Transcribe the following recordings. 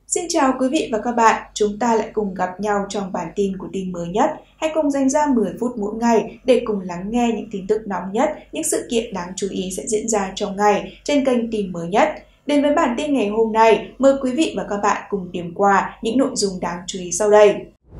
Xin chào quý vị và các bạn, chúng ta lại cùng gặp nhau trong bản tin của tin mới nhất. Hãy cùng dành ra 10 phút mỗi ngày để cùng lắng nghe những tin tức nóng nhất, những sự kiện đáng chú ý sẽ diễn ra trong ngày trên kênh tin mới nhất. Đến với bản tin ngày hôm nay, mời quý vị và các bạn cùng điểm qua những nội dung đáng chú ý sau đây.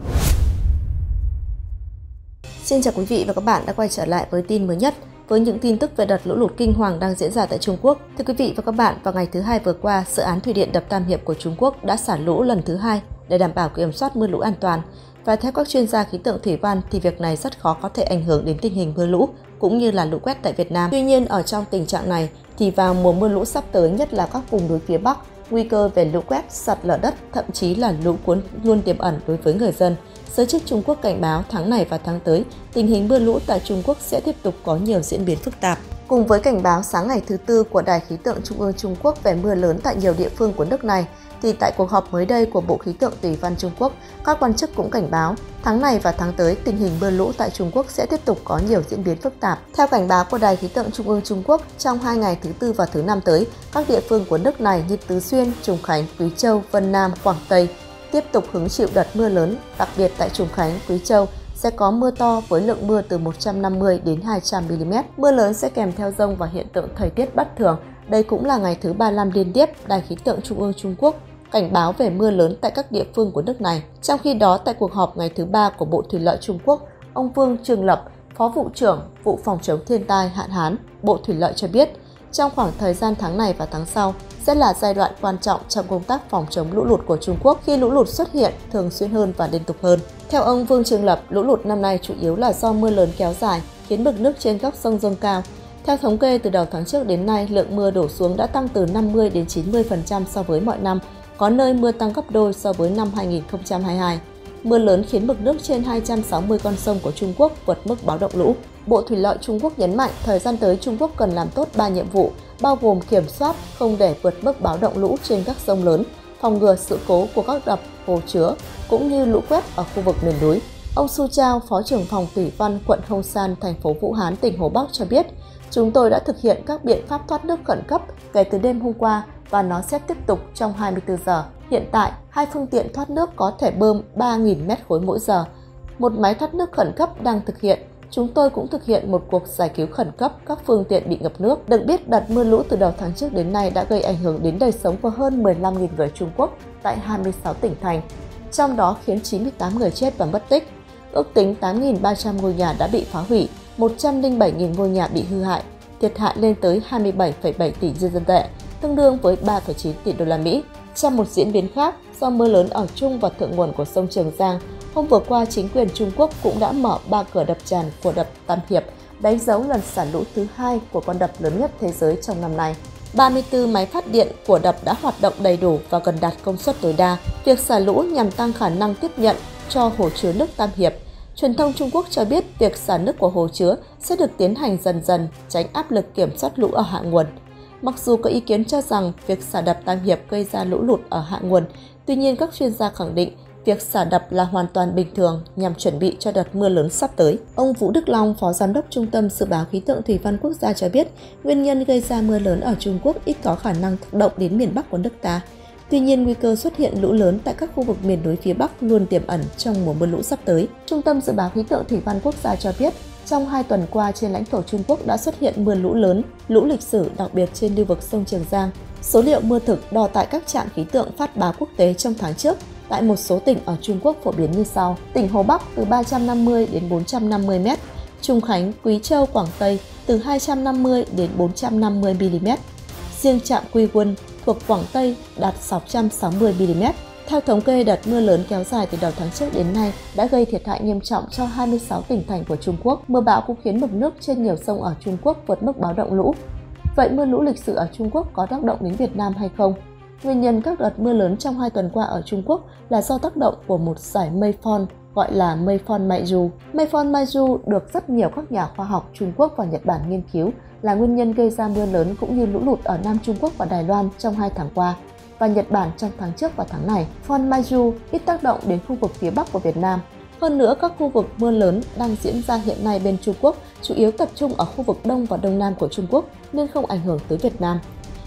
Xin chào quý vị và các bạn đã quay trở lại với tin mới nhất với những tin tức về đợt lũ lụt kinh hoàng đang diễn ra tại Trung Quốc. Thưa quý vị và các bạn, vào ngày thứ Hai vừa qua, dự án thủy điện đập Tam Hiệp của Trung Quốc đã xả lũ lần thứ hai để đảm bảo kiểm soát mưa lũ an toàn. Và theo các chuyên gia khí tượng thủy văn thì việc này rất khó có thể ảnh hưởng đến tình hình mưa lũ cũng như là lũ quét tại Việt Nam. Tuy nhiên, ở trong tình trạng này thì vào mùa mưa lũ sắp tới, nhất là các vùng núi phía Bắc, nguy cơ về lũ quét, sạt lở đất, thậm chí là lũ cuốn luôn tiềm ẩn đối với người dân. Giới chức Trung Quốc cảnh báo tháng này và tháng tới, tình hình mưa lũ tại Trung Quốc sẽ tiếp tục có nhiều diễn biến phức tạp. Cùng với cảnh báo sáng ngày thứ Tư của Đài khí tượng Trung ương Trung Quốc về mưa lớn tại nhiều địa phương của nước này, thì tại cuộc họp mới đây của Bộ Khí tượng Thủy văn Trung Quốc, các quan chức cũng cảnh báo tháng này và tháng tới tình hình mưa lũ tại Trung Quốc sẽ tiếp tục có nhiều diễn biến phức tạp. Theo cảnh báo của Đài khí tượng Trung ương Trung Quốc, trong 2 ngày thứ Tư và thứ Năm tới, các địa phương của nước này như Tứ Xuyên, Trùng Khánh, Quý Châu, Vân Nam, Quảng Tây tiếp tục hứng chịu đợt mưa lớn, đặc biệt tại Trùng Khánh, Quý Châu sẽ có mưa to với lượng mưa từ 150 đến 200 mm. Mưa lớn sẽ kèm theo dông và hiện tượng thời tiết bất thường. Đây cũng là ngày thứ 35 liên tiếp Đài khí tượng Trung ương Trung Quốc cảnh báo về mưa lớn tại các địa phương của nước này. Trong khi đó, tại cuộc họp ngày thứ 3 của Bộ Thủy lợi Trung Quốc, ông Vương Trường Lập, Phó vụ trưởng vụ phòng chống thiên tai hạn hán, Bộ Thủy lợi cho biết, trong khoảng thời gian tháng này và tháng sau sẽ là giai đoạn quan trọng trong công tác phòng chống lũ lụt của Trung Quốc khi lũ lụt xuất hiện thường xuyên hơn và liên tục hơn. Theo ông Vương Trường Lập, lũ lụt năm nay chủ yếu là do mưa lớn kéo dài khiến mực nước trên các sông dâng cao. Theo thống kê, từ đầu tháng trước đến nay, lượng mưa đổ xuống đã tăng từ 50 đến 90% so với mọi năm, có nơi mưa tăng gấp đôi so với năm 2022. Mưa lớn khiến mực nước trên 260 con sông của Trung Quốc vượt mức báo động lũ. Bộ Thủy lợi Trung Quốc nhấn mạnh thời gian tới Trung Quốc cần làm tốt 3 nhiệm vụ, bao gồm kiểm soát không để vượt mức báo động lũ trên các sông lớn, phòng ngừa sự cố của các đập, hồ chứa, cũng như lũ quét ở khu vực miền núi. Ông Su Chao, Phó trưởng phòng Thủy văn quận Hông San, thành phố Vũ Hán, tỉnh Hồ Bắc cho biết, chúng tôi đã thực hiện các biện pháp thoát nước khẩn cấp kể từ đêm hôm qua và nó sẽ tiếp tục trong 24 giờ. Hiện tại, 2 phương tiện thoát nước có thể bơm 3.000 mét khối mỗi giờ. Một máy thoát nước khẩn cấp đang thực hiện. Chúng tôi cũng thực hiện một cuộc giải cứu khẩn cấp các phương tiện bị ngập nước. Được biết, đợt mưa lũ từ đầu tháng trước đến nay đã gây ảnh hưởng đến đời sống của hơn 15.000 người Trung Quốc tại 26 tỉnh thành, trong đó khiến 98 người chết và mất tích. Ước tính 8.300 ngôi nhà đã bị phá hủy, 107.000 ngôi nhà bị hư hại, thiệt hại lên tới 27,7 tỷ nhân dân tệ, tương đương với 3,9 tỷ đô la Mỹ. Trong một diễn biến khác, do mưa lớn ở trung và thượng nguồn của sông Trường Giang, hôm vừa qua chính quyền Trung Quốc cũng đã mở 3 cửa đập tràn của đập Tam Hiệp, đánh dấu lần xả lũ thứ 2 của con đập lớn nhất thế giới trong năm nay. 34 máy phát điện của đập đã hoạt động đầy đủ và gần đạt công suất tối đa. Việc xả lũ nhằm tăng khả năng tiếp nhận cho hồ chứa nước Tam Hiệp. Truyền thông Trung Quốc cho biết việc xả nước của hồ chứa sẽ được tiến hành dần dần, tránh áp lực kiểm soát lũ ở hạ nguồn. Mặc dù có ý kiến cho rằng việc xả đập Tam Hiệp gây ra lũ lụt ở hạ nguồn, tuy nhiên các chuyên gia khẳng định việc xả đập là hoàn toàn bình thường nhằm chuẩn bị cho đợt mưa lớn sắp tới. Ông Vũ Đức Long, Phó Giám đốc Trung tâm Dự báo Khí tượng Thủy văn Quốc gia cho biết, nguyên nhân gây ra mưa lớn ở Trung Quốc ít có khả năng tác động đến miền Bắc của nước ta. Tuy nhiên, nguy cơ xuất hiện lũ lớn tại các khu vực miền núi phía Bắc luôn tiềm ẩn trong mùa mưa lũ sắp tới. Trung tâm Dự báo Khí tượng Thủy văn Quốc gia cho biết, trong 2 tuần qua trên lãnh thổ Trung Quốc đã xuất hiện mưa lũ lớn, lũ lịch sử đặc biệt trên lưu vực sông Trường Giang. Số liệu mưa thực đo tại các trạm khí tượng phát báo quốc tế trong tháng trước tại một số tỉnh ở Trung Quốc phổ biến như sau: tỉnh Hồ Bắc từ 350 đến 450 m, Trùng Khánh, Quý Châu, Quảng Tây từ 250 đến 450 mm. Riêng trạm Quy Quân thuộc Quảng Tây đạt 660 mm. Theo thống kê, đợt mưa lớn kéo dài từ đầu tháng trước đến nay đã gây thiệt hại nghiêm trọng cho 26 tỉnh thành của Trung Quốc. Mưa bão cũng khiến mực nước trên nhiều sông ở Trung Quốc vượt mức báo động lũ. Vậy mưa lũ lịch sử ở Trung Quốc có tác động đến Việt Nam hay không? Nguyên nhân các đợt mưa lớn trong 2 tuần qua ở Trung Quốc là do tác động của một dải mây phon gọi là mây phon Maizu. Mây phon Maizu được rất nhiều các nhà khoa học Trung Quốc và Nhật Bản nghiên cứu là nguyên nhân gây ra mưa lớn cũng như lũ lụt ở Nam Trung Quốc và Đài Loan trong 2 tháng qua, và Nhật Bản trong tháng trước và tháng này. Phon Maizu ít tác động đến khu vực phía Bắc của Việt Nam. Hơn nữa, các khu vực mưa lớn đang diễn ra hiện nay bên Trung Quốc chủ yếu tập trung ở khu vực Đông và Đông Nam của Trung Quốc nên không ảnh hưởng tới Việt Nam.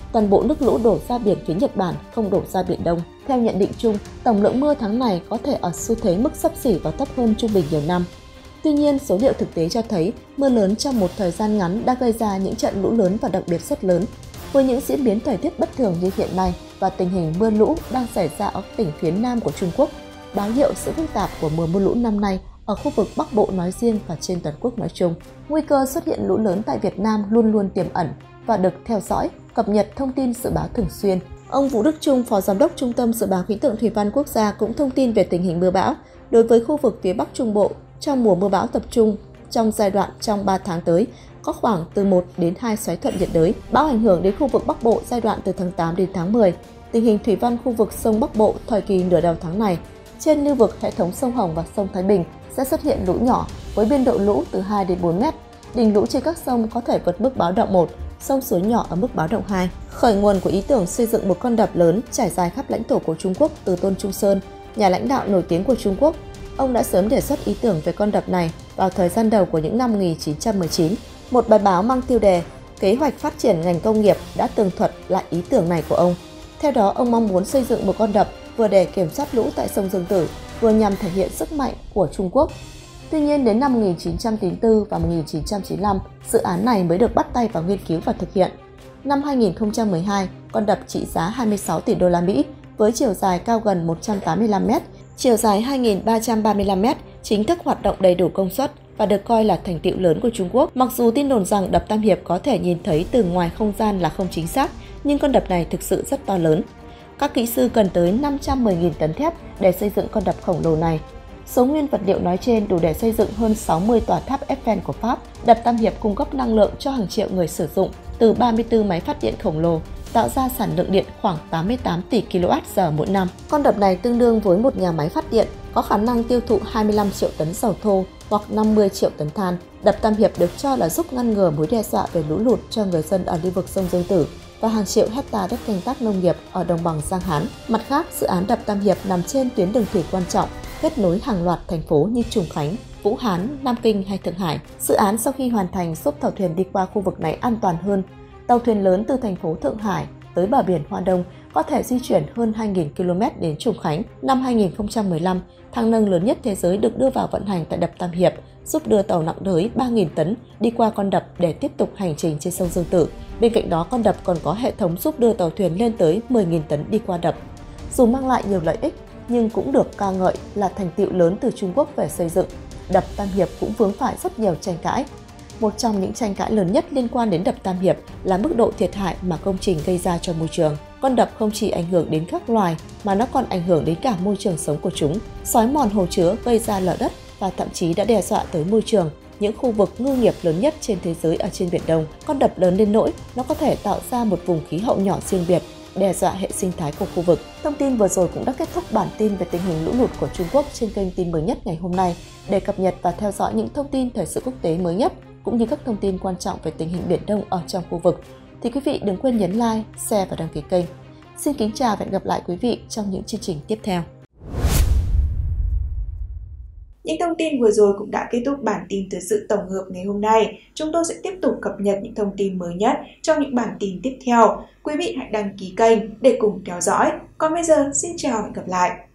toàn bộ nước lũ đổ ra biển phía Nhật Bản, không đổ ra Biển Đông. Theo nhận định chung, tổng lượng mưa tháng này có thể ở xu thế mức xấp xỉ và thấp hơn trung bình nhiều năm. Tuy nhiên, số liệu thực tế cho thấy mưa lớn trong một thời gian ngắn đã gây ra những trận lũ lớn và đặc biệt rất lớn. Với những diễn biến thời tiết bất thường như hiện nay và tình hình mưa lũ đang xảy ra ở tỉnh phía Nam của Trung Quốc, báo hiệu sự phức tạp của mùa mưa lũ năm nay ở khu vực Bắc Bộ nói riêng và trên toàn quốc nói chung. Nguy cơ xuất hiện lũ lớn tại Việt Nam luôn luôn tiềm ẩn và được theo dõi, cập nhật thông tin dự báo thường xuyên. Ông Vũ Đức Trung, Phó Giám đốc Trung tâm Dự báo Khí tượng Thủy văn Quốc gia cũng thông tin về tình hình mưa bão đối với khu vực phía Bắc Trung Bộ trong mùa mưa bão tập trung trong giai đoạn trong 3 tháng tới, có khoảng từ 1 đến 2 xoáy thuận nhiệt đới. Bão ảnh hưởng đến khu vực Bắc Bộ giai đoạn từ tháng 8 đến tháng 10. Tình hình thủy văn khu vực sông Bắc Bộ thời kỳ nửa đầu tháng này, trên lưu vực hệ thống sông Hồng và sông Thái Bình sẽ xuất hiện lũ nhỏ với biên độ lũ từ 2 đến 4 mét. Đỉnh lũ trên các sông có thể vượt mức báo động 1, sông suối nhỏ ở mức báo động 2. Khởi nguồn của ý tưởng xây dựng một con đập lớn trải dài khắp lãnh thổ của Trung Quốc từ Tôn Trung Sơn, nhà lãnh đạo nổi tiếng của Trung Quốc. Ông đã sớm đề xuất ý tưởng về con đập này vào thời gian đầu của những năm 1919. Một bài báo mang tiêu đề Kế hoạch phát triển ngành công nghiệp đã tường thuật lại ý tưởng này của ông. Theo đó, ông mong muốn xây dựng một con đập vừa để kiểm soát lũ tại sông Dương Tử, vừa nhằm thể hiện sức mạnh của Trung Quốc. Tuy nhiên, đến năm 1994 và 1995, dự án này mới được bắt tay vào nghiên cứu và thực hiện. Năm 2012, con đập trị giá 26 tỷ đô la Mỹ với chiều dài cao gần 185 m, chiều dài 2.335 m, chính thức hoạt động đầy đủ công suất và được coi là thành tựu lớn của Trung Quốc. Mặc dù tin đồn rằng đập Tam Hiệp có thể nhìn thấy từ ngoài không gian là không chính xác, nhưng con đập này thực sự rất to lớn. Các kỹ sư cần tới 510.000 tấn thép để xây dựng con đập khổng lồ này. Số nguyên vật liệu nói trên đủ để xây dựng hơn 60 tòa tháp Eiffel của Pháp. Đập Tam Hiệp cung cấp năng lượng cho hàng triệu người sử dụng từ 34 máy phát điện khổng lồ, tạo ra sản lượng điện khoảng 88 tỷ kWh mỗi năm. Con đập này tương đương với một nhà máy phát điện, có khả năng tiêu thụ 25 triệu tấn dầu thô hoặc 50 triệu tấn than. Đập Tam Hiệp được cho là giúp ngăn ngừa mối đe dọa về lũ lụt cho người dân ở lưu vực sông Dương Tử và hàng triệu hecta đất canh tác nông nghiệp ở đồng bằng Giang Hán. Mặt khác, dự án đập Tam Hiệp nằm trên tuyến đường thủy quan trọng, kết nối hàng loạt thành phố như Trùng Khánh, Vũ Hán, Nam Kinh hay Thượng Hải. Dự án sau khi hoàn thành giúp tàu thuyền đi qua khu vực này an toàn hơn. Tàu thuyền lớn từ thành phố Thượng Hải tới bờ biển Hoa Đông có thể di chuyển hơn 2.000 km đến Trùng Khánh. Năm 2015, thang nâng lớn nhất thế giới được đưa vào vận hành tại đập Tam Hiệp, giúp đưa tàu nặng đới 3.000 tấn đi qua con đập để tiếp tục hành trình trên sông Dương Tử. Bên cạnh đó, con đập còn có hệ thống giúp đưa tàu thuyền lên tới 10.000 tấn đi qua đập. Dù mang lại nhiều lợi ích, nhưng cũng được ca ngợi là thành tựu lớn từ Trung Quốc về xây dựng. Đập Tam Hiệp cũng vướng phải rất nhiều tranh cãi. Một trong những tranh cãi lớn nhất liên quan đến đập Tam Hiệp là mức độ thiệt hại mà công trình gây ra cho môi trường. Con đập không chỉ ảnh hưởng đến các loài mà nó còn ảnh hưởng đến cả môi trường sống của chúng. Xói mòn hồ chứa gây ra lở đất và thậm chí đã đe dọa tới môi trường, những khu vực ngư nghiệp lớn nhất trên thế giới ở trên Biển Đông. Con đập lớn đến nỗi nó có thể tạo ra một vùng khí hậu nhỏ riêng biệt, đe dọa hệ sinh thái của khu vực. Thông tin vừa rồi cũng đã kết thúc bản tin về tình hình lũ lụt của Trung Quốc trên kênh Tin Mới Nhất ngày hôm nay. Để cập nhật và theo dõi những thông tin thời sự quốc tế mới nhất, cũng như các thông tin quan trọng về tình hình Biển Đông ở trong khu vực, thì quý vị đừng quên nhấn like, share và đăng ký kênh. Xin kính chào và hẹn gặp lại quý vị trong những chương trình tiếp theo. Những thông tin vừa rồi cũng đã kết thúc bản tin thời sự tổng hợp ngày hôm nay. Chúng tôi sẽ tiếp tục cập nhật những thông tin mới nhất trong những bản tin tiếp theo. Quý vị hãy đăng ký kênh để cùng theo dõi. Còn bây giờ, xin chào và hẹn gặp lại.